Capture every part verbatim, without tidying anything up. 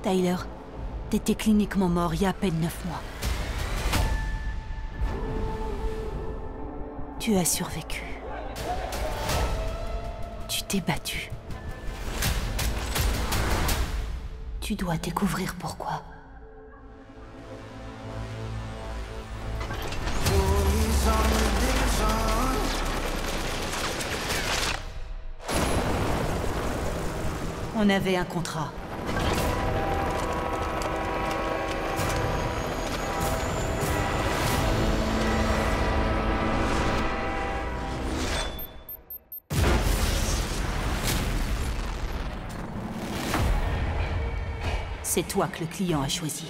Tyler, t'étais cliniquement mort il y a à peine neuf mois. Tu as survécu. Tu t'es battu. Tu dois découvrir pourquoi. On avait un contrat. C'est toi que le client a choisi.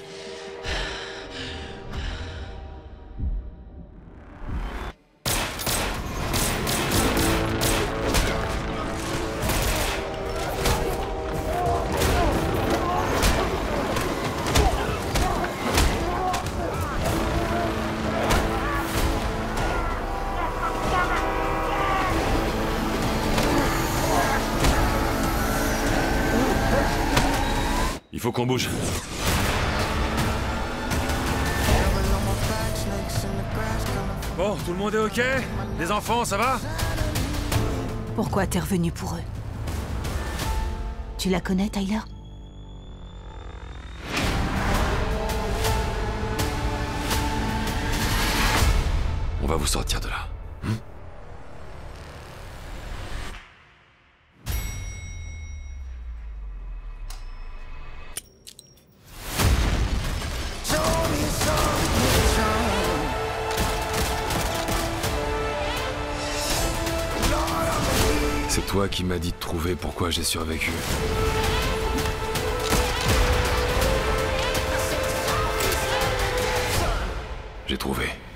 Il faut qu'on bouge. Bon, tout le monde est ok? Les enfants, ça va? Pourquoi t'es revenu pour eux? Tu la connais, Tyler? On va vous sortir de là. Hmm? C'est toi qui m'as dit de trouver pourquoi j'ai survécu. J'ai trouvé.